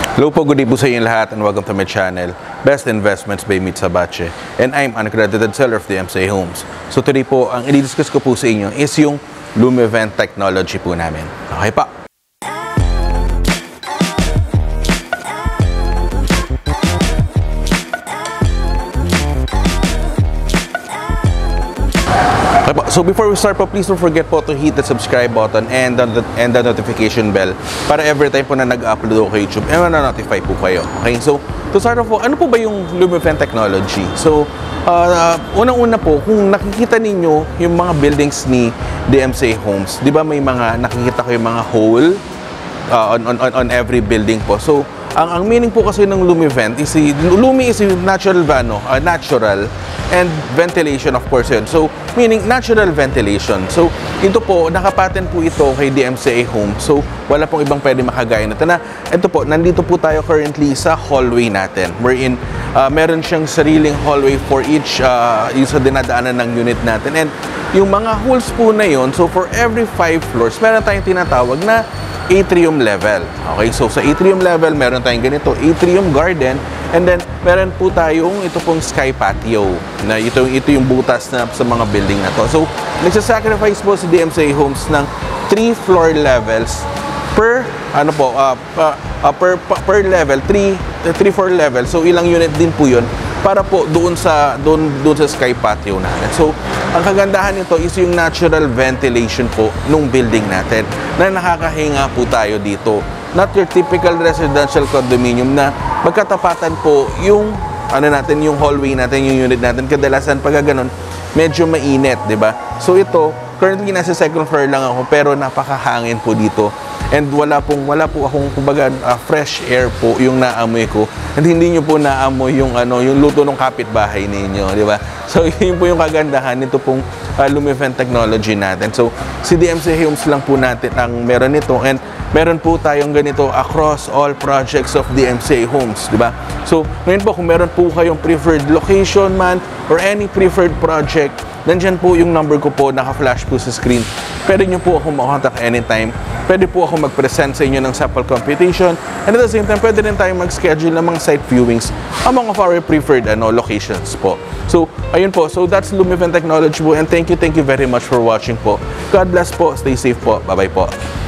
Hello po, good day po sa inyo lahat and welcome to my channel, Best Investments by Meet Sabache. And I'm an accredited seller of DMCA Homes. So today po, ang i-discuss ko po sa inyo is yung Lumivent technology po namin. Okay pa? So before we start po, please don't forget po to hit the subscribe button and the notification bell para every time po na nag-upload ako kay YouTube, na-notify po kayo. Okay, so to start off po, ano po ba yung Lumivent technology? So, unang-una po, kung nakikita ninyo yung mga buildings ni DMCA Homes, di ba may mga nakikita ko yung mga hole on every building po. So, ang meaning po kasi ng Lumivent is Lumi is natural and ventilation, of course yun. So, meaning natural ventilation. So, ito po, nakapatent po ito kay DMCA Home. So, wala pong ibang pwede makagaya nito na. Ito po, nandito po tayo currently sa hallway natin. Wherein, meron siyang sariling hallway for each yung sa dinadaanan ng unit natin. And yung mga holes po na yun, so for every 5 floors, meron tayong tinatawag na atrium level. Okay, so sa atrium level, meron tayong ganito, atrium garden, and then meron po tayong ito pong sky patio na ito yung butas na sa mga building na to. So, nagsasacrifice po si DMCA Homes ng 3 floor levels per per level, 3 floor level. So, ilang unit din po yun para po doon sa sky patio natin. So, ang kagandahan nito is yung natural ventilation po nung building natin na nakakahinga po tayo dito. Not your typical residential condominium na magkatapatan po yung yung hallway natin, yung unit natin. Kadalasan pag ganun, medyo mainit, 'di ba? So ito, currently nasa second floor lang ako pero napakahangin po dito. And wala po akong kumbaga fresh air po yung naamoy ko. And hindi niyo po naamoy yung yung luto ng kapitbahay ninyo, di ba? So yun po yung kagandahan nito pong Lumivent technology natin. So si DMCA Homes lang po natin ang meron nito, and meron po tayong ganito across all projects of DMCA Homes, di ba? So ngayon po, kung meron po kayong preferred location man or any preferred project, nandyan po yung number ko po, naka-flash po sa screen. Pwede nyo po ako makontak anytime. Pwede po ako mag-present sa inyo ng sample computation. And at the same time, pwede rin tayo mag-schedule ng mga site viewings among of our preferred locations po. So, ayun po. So, that's Lumivent technology po. And thank you very much for watching po. God bless po. Stay safe po. Bye-bye po.